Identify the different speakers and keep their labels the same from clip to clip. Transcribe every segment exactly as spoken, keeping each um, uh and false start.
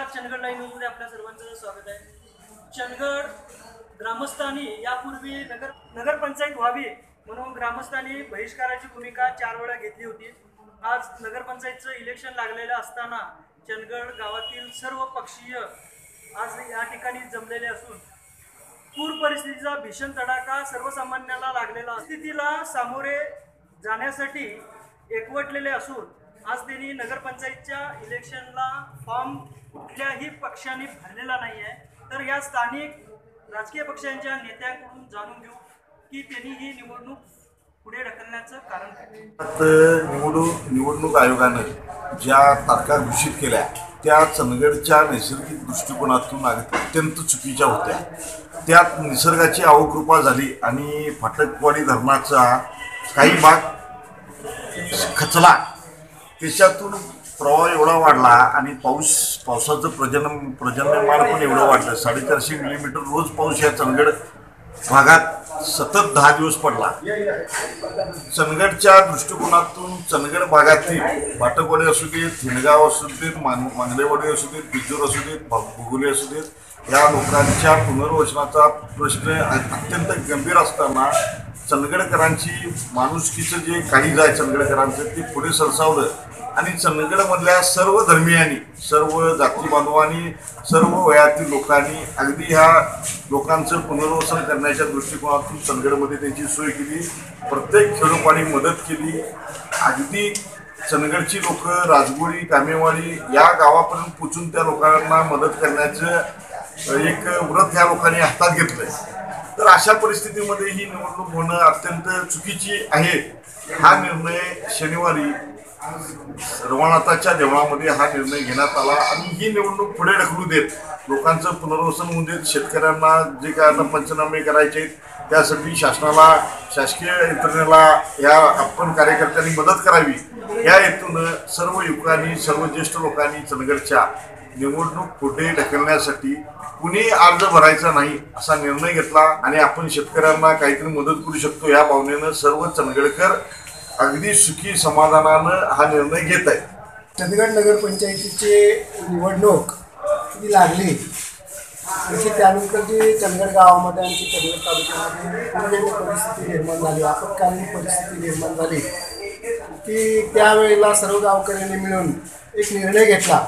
Speaker 1: Chandgad live न्यूजमध्ये आपल्या सर्वांचं स्वागत आहे। चंदगड ग्रामस्थांनी यापूर्वी नगर नगरपंचायत व्हावी म्हणून ग्रामस्थांनी बहिष्काराची भूमिका चार वेळा घेतली होती। आज नगरपंचायतचं इलेक्शन लागलेलं असताना चंदगड गावातील सर्व पक्षीय आज या ठिकाणी जमलेले असून पूर परिस्थितीचा भीषण तडाखा सर्वसामान्याला लागलेला स्थितीला सामोरे जाण्यासाठी एकवटलेले असून आज त्यांनी नगरपंचायतच्या इलेक्शनला फॉर्म कुठल्याही पक्षाने भरलेला नाही आहे। तर या स्थानिक राजकीय पक्षांच्या नेत्यांकडून जाणून घेऊ की त्यांनी ही निवडणूक पुढे ढकलण्याचं कारण काय।
Speaker 2: निवडणूक निवडणूक आयोगाने ज्या तारखा घोषित केल्या त्या चंदगडच्या नैसर्गिक दृष्टिकोनातून अत्यंत चुकीच्या होत्या। त्यात निसर्गाची अवकृपा झाली आणि फाटकवाडी धरणाचा काही भाग खचला, त्याच्यातून प्रवाह एवढा वाढला आणि पाऊस पावसाचं प्रजन प्रजन्यमान पण एवढं वाढलं। साडेचारशे मिलीमीटर रोज पाऊस या चंदगड भागात सतत दहा दिवस पडला। चंदगडच्या दृष्टिकोनातून चंदगड भागातील फाटकवाडी असू देत, थिणगाव असू देत, मांगलेवाडी असू देत, बिजूर असू देत, भोगुले असू देत, या लोकांच्या पुनर्वसनाचा प्रश्न अत्यंत गंभीर असताना चंदगडकरांची माणुसकीचं जे काळीज आहे चंदगडकरांचं ते पुढे सरसावलं आणि चंदगडमधल्या सर्व धर्मियांनी, सर्व जाती बांधवांनी, सर्व वयातील लोकांनी अगदी ह्या लोकांचं पुनर्वसन करण्याच्या दृष्टिकोनातून चंदगडमध्ये त्यांची सोय केली। प्रत्येक खेडोपाडी मदत केली। अगदी चंदगडची लोक राजगोळी, कामेवाडी या गावापर्यंत पोचून त्या लोकांना मदत करण्याचं एक व्रत ह्या लोकांनी हातात घेतलंय। तर अशा परिस्थितीमध्ये ही निवडणूक होणं अत्यंत चुकीची आहे। हा निर्णय शनिवारी रवनाथाच्या देवळामध्ये हा निर्णय घेण्यात आला आणि ही निवडणूक पुढे ढकलू देत, लोकांचं पुनर्वसन होऊ देत, शेतकऱ्यांना जे काय आता पंचनामे करायचे त्यासाठी शासनाला, शासकीय यंत्रणेला या आपण कार्यकर्त्यांनी मदत करावी या हेतूनं सर्व युवकांनी, सर्व ज्येष्ठ लोकांनी चंदगडच्या निवडणूक पुढे ढकलण्यासाठी कुणी अर्ज भरायचा नाही असा निर्णय घेतला आणि आपण शेतकऱ्यांना काहीतरी मदत करू शकतो या भावनेनं सर्व चंदगडकर अगदी सुखी समाधानानं हा निर्णय घेत आहेत।
Speaker 3: चंदगड नगरपंचायतीची निवडणूक जी लागली आणखी त्यानंतर जी चंदगड गावामध्ये आणखी चंदगड तालुक्यामध्ये पूर्ण परिस्थिती निर्माण झाली, आपत्कालीन परिस्थिती निर्माण झाली की त्यावेळेला सर्व गावकऱ्यांनी मिळून एक निर्णय घेतला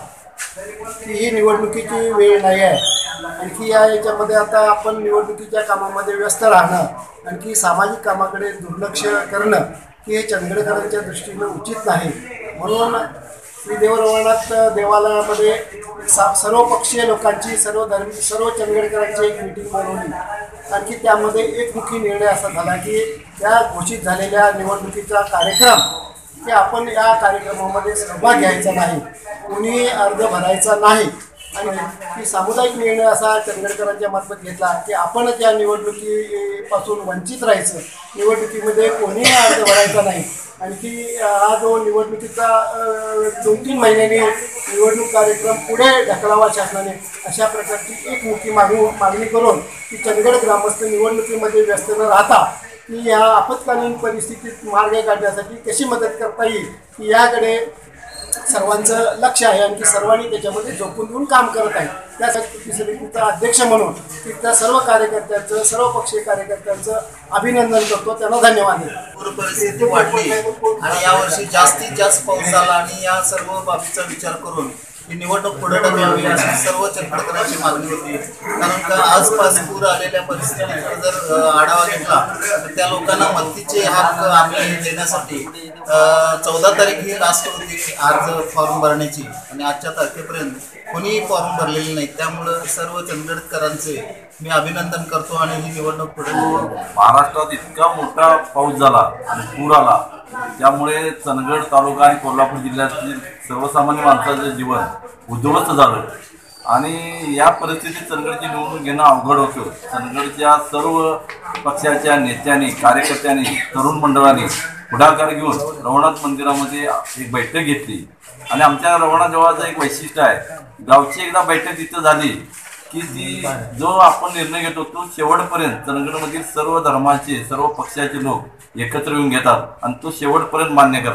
Speaker 3: की ही निवडणुकीची वेळ नाही आहे। आणखी या याच्यामध्ये आता आपण निवडणुकीच्या कामामध्ये व्यस्त राहणं आणखी सामाजिक कामाकडे दुर्लक्ष करणं की हे चंदगडकरांच्या दृष्टीनं उचित नाही। म्हणून श्री देवरवनाथ देवालयामध्ये सर्व पक्षीय लोकांची, सर्व धर्म सर्व चंदगडकरांची एक मीटिंग बोलवली। आणखी त्यामध्ये एकमुखी निर्णय असा झाला की त्या घोषित झालेल्या निवडणुकीचा कार्यक्रम की आपण या कार्यक्रमामध्ये सहभाग घ्यायचा नाही, कोणी अर्ज भरायचा नाही आणि की सामुदायिक निर्णय असा चंदगडकरांच्या मार्फत घेतला की आपणच या निवडणुकीपासून वंचित राहायचं, निवडणुकीमध्ये कोणीही अर्ज भरायचा नाही। आणखी हा जो निवडणुकीचा दोन तीन महिन्यांनी निवडणूक कार्यक्रम पुढे ढकलावा शासनाने अशा प्रकारची एक मुख्य मागणी मागणी करून की चंदगड ग्रामस्थ निवडणुकीमध्ये व्यस्त न राहता की या आपत्कालीन परिस्थितीत मार्ग काढण्यासाठी कशी मदत करता येईल की याकडे सर्वांचं लक्ष आहे आणि सर्वांनी त्याच्यामध्ये झोकून देऊन काम करत आहे। त्यासाठी समितीचा अध्यक्ष म्हणून तिथल्या सर्व कार्यकर्त्यांचं, सर्व पक्षीय कार्यकर्त्यांचं अभिनंदन करतो, त्यांना धन्यवाद देतो।
Speaker 4: पूर परिस्थिती वाढली आणि यावर्षी जास्तीत जास्त पाऊस झाला आणि या सर्व बाबीचा विचार करून ही निवडणूक पुढे ढकलावी अशी सर्व चंदगडकरांची मागणी होती। कारण का आसपास पूर आलेल्या परिस्थितीचा जर आढावा घेतला तर त्या लोकांना मदतीचे हक्क आम्ही देण्यासाठी चौदा तारीख ही लास्ट होती अर्ज फॉर्म भरण्याची आणि आजच्या तारखेपर्यंत कोणीही फॉर्म भरलेले नाही। त्यामुळं सर्व चंदगडकरांचे मी अभिनंदन करतो आणि ही निवडणूक पुढे
Speaker 5: महाराष्ट्रात इतका मोठा पाऊस झाला आणि पूर आला त्यामुळे चंदगड तालुका आणि कोल्हापूर जिल्ह्यातील सर्वसामान्य माणसाचं जीवन उद्ध्वस्त झालं आणि या परिस्थितीत चंदगडची निवडणूक घेणं अवघड होतं। चंदगडच्या सर्व पक्षाच्या नेत्यांनी, कार्यकर्त्यांनी, तरुण मंडळांनी पुढाकार घेऊन रवनाथ मंदिरामध्ये एक बैठक घेतली आणि आमच्या रवनाथ देवळाचं एक वैशिष्ट्य आहे, गावची एकदा बैठक तिथं झाली की ती जो आपण निर्णय घेतो तो शेवटपर्यंत चंदगडमधील सर्व धर्माचे, सर्व पक्षाचे लोक एकत्र येऊन घेतात आणि तो शेवटपर्यंत मान्य करतात।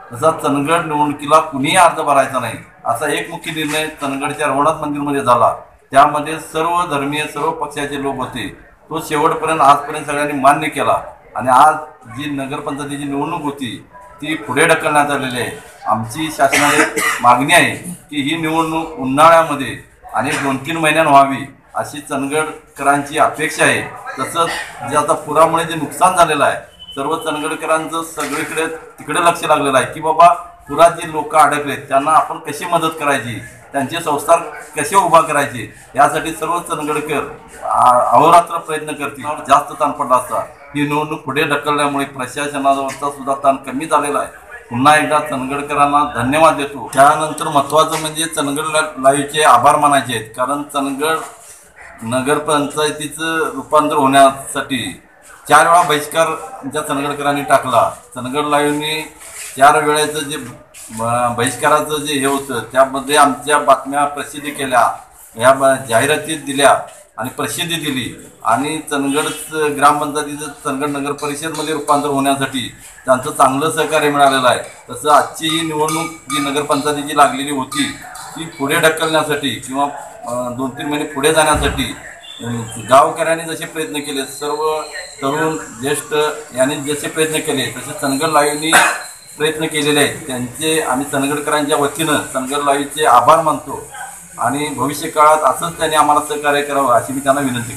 Speaker 5: तसा चंदगड निवडणुकीला कुणीही अर्ज भरायचा नाही असा एक मुख्य निर्णय चंदगडच्या रघुनाथ मंदिरमध्ये झाला. त्यामध्ये सर्व धर्मीय सर्व पक्षाचे लोक होते. तो शेवटपर्यंत आजपर्यंत सगळ्यांनी मान्य केला आणि आज जी नगरपंचायतीची निवडणूक होती ती पुढे ढकलण्यात आलेली आहे. आमची शासनाने मागणी आहे की ही निवडणूक उन्हाळ्यामध्ये आणि दोन तीन महिन्यात व्हावी अशी चंदगडकरांची अपेक्षा आहे. तसंच जे आता पुरामुळे जे नुकसान झालेलं आहे सर्व चंदगडकरांचं सगळीकडे तिकडे लक्ष लागलेलं आहे की बाबा पुरात जे लोक अडकलेत त्यांना आपण कशी मदत करायची, त्यांचे संस्कार कसे उभा करायचे यासाठी सर्व चंदगडकर अहोरात्र प्रयत्न करतील. जास्त ताण पडला असता ही निवडणूक पुढे ढकलल्यामुळे प्रशासनावरचा सुद्धा ताण कमी झालेला आहे. पुन्हा एकदा चंदगडकरांना धन्यवाद देतो. त्यानंतर महत्त्वाचं म्हणजे चंदगड लाईव्हचे आभार मानायचे आहेत, कारण चंदगड नगरपंचायतीचं रूपांतर होण्यासाठी चार वेळा बहिष्कार आमच्या चंदगडकरांनी टाकला. चंदगड लाईव्हनी चार वेळेचं जे बहिष्काराचं जे हे होतं त्यामध्ये आमच्या बातम्या प्रसिद्धी केल्या, ह्या जाहिराती दिल्या आणि प्रसिद्धी दिली आणि चंदगड ग्रामपंचायतीचं चंदगड नगर परिषदमध्ये रूपांतर होण्यासाठी त्यांचं चांगलं सहकार्य मिळालेलं आहे. तसं आजची ही निवडणूक जी नगरपंचायतीची लागलेली होती ती पुढे ढकलण्यासाठी किंवा दोन तीन महिने पुढे जाण्यासाठी गावकऱ्यांनी जसे प्रयत्न केले, सर्व तरुण ज्येष्ठ यांनी जसे प्रयत्न केले तसे चंदगड लाईव्हनी प्रयत्न केलेले आहेत. त्यांचे आम्ही चंदगडकरांच्या वतीनं चंदगड लाईव्हचे आभार मानतो आणि भविष्य काळात असंच त्यांनी आम्हाला सहकार्य करावं अशी मी त्यांना विनंती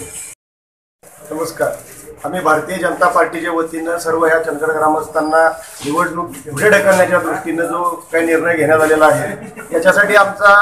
Speaker 5: करतो.
Speaker 3: नमस्कार. आम्ही भारतीय जनता पार्टीच्या वतीनं सर्व ह्या चंदगड ग्रामस्थांना निवडणूक पुढे ढकलण्याच्या दृष्टीनं जो काही निर्णय घेण्यात आलेला आहे याच्यासाठी आमचा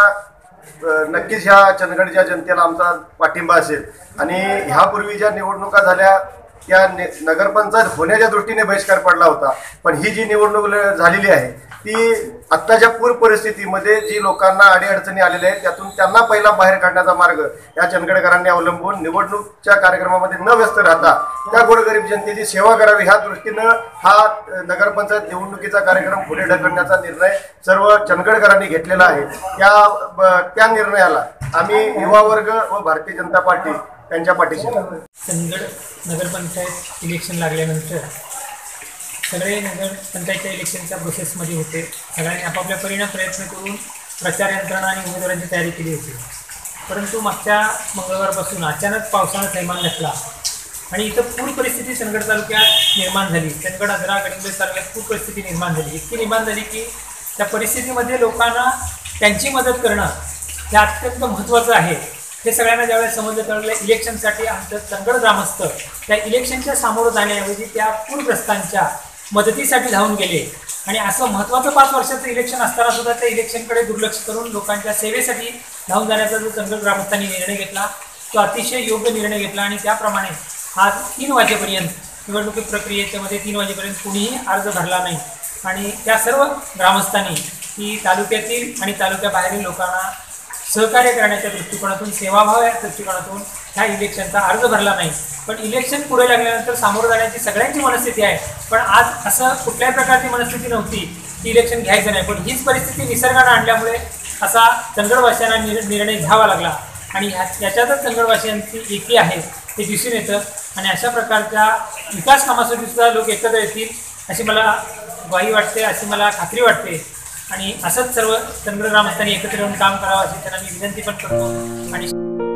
Speaker 3: नक्कीच ह्या चंदगडच्या जनतेला आमचा पाठिंबा असेल आणि ह्यापूर्वी ज्या निवडणुका झाल्या त्या नगरपंचायत होण्याच्या दृष्टीने बहिष्कार पडला होता, पण ही जी निवडणूक झालेली आहे ती आत्ताच्या पूर परिस्थितीमध्ये जी लोकांना अडीअडचणी आलेल्या आहेत त्यातून त्यांना पहिला बाहेर काढण्याचा मार्ग या चंदगडकरांनी अवलंबून निवडणूकच्या कार्यक्रमामध्ये न व्यस्त राहता त्या गोरगरीब जनतेची सेवा करावी ह्या दृष्टीनं हा नगरपंचायत निवडणुकीचा कार्यक्रम पुढे ढकलण्याचा निर्णय सर्व चंदगडकरांनी घेतलेला आहे. त्या त्या निर्णयाला आम्ही युवा वर्ग व भारतीय जनता पार्टी त्यांच्या पाठीशी.
Speaker 6: चंदगड नगरपंचायत इलेक्शन लागल्यानंतर सगळे नगरपंचायतच्या इलेक्शनच्या प्रोसेसमध्ये होते. सगळ्यांनी आपापल्या परीने प्रयत्न करून प्रचार यंत्रणा आणि उमेदवारांची तयारी केली होती. परंतु मागच्या मंगळवारपासून अचानक पावसानं थैमान घातला आणि इथं पूर परिस्थिती चंदगड तालुक्यात निर्माण झाली. चंदगड आजरा गडिंग्लज तालुक्यात पूर परिस्थिती निर्माण झाली. इतकी निर्माण झाली की त्या परिस्थितीमध्ये लोकांना त्यांची मदत करणं हे अत्यंत महत्त्वाचं आहे. हे सगळ्यांना ज्यावेळेस समजलं त्यावेळेला इलेक्शनसाठी आमचं चंदगड ग्रामस्थ त्या इलेक्शनच्या सामोरं जाण्याऐवजी त्या पूरग्रस्तांच्या मदतीसाठी धावून गेले आणि असं महत्त्वाचं पाच वर्षाचं इलेक्शन असताना सुद्धा त्या इलेक्शनकडे दुर्लक्ष करून लोकांच्या सेवेसाठी धावून जाण्याचा जो चंदगड ग्रामस्थांनी निर्णय घेतला तो अतिशय योग्य निर्णय घेतला आणि त्याप्रमाणे आज तीन वाजेपर्यंत निवडणुकी प्रक्रियेच्यामध्ये तीन वाजेपर्यंत कुणीही अर्ज भरला नाही आणि त्या सर्व ग्रामस्थांनी ही तालुक्यातील आणि तालुक्याबाहेरील लोकांना सहकार्य करण्याच्या दृष्टिकोनातून सेवाभाव या दृष्टिकोनातून ह्या इलेक्शनचा अर्ज भरला नाही. पण इलेक्शन पुढे लागल्यानंतर सामोरं जाण्याची सगळ्यांची मनस्थिती आहे, पण आज असं कुठल्याही प्रकारची मनस्थिती नव्हती की इलेक्शन घ्यायचं नाही. पण हीच परिस्थिती निसर्गानं आणल्यामुळे असा चंदगडवासियांना निर निर्णय घ्यावा लागला आणि ह्या याच्यातच चंदगडवासियांची एकी आहे ते दिसून येतं आणि अशा प्रकारच्या विकास कामासाठी सुद्धा लोक एकत्र येतील अशी मला ग्वाही वाटते, अशी मला खात्री वाटते आणि असंच सर्व चंदगड ग्रामस्थांनी एकत्र येऊन काम करावं अशी त्यांना मी विनंती पण करतो आणि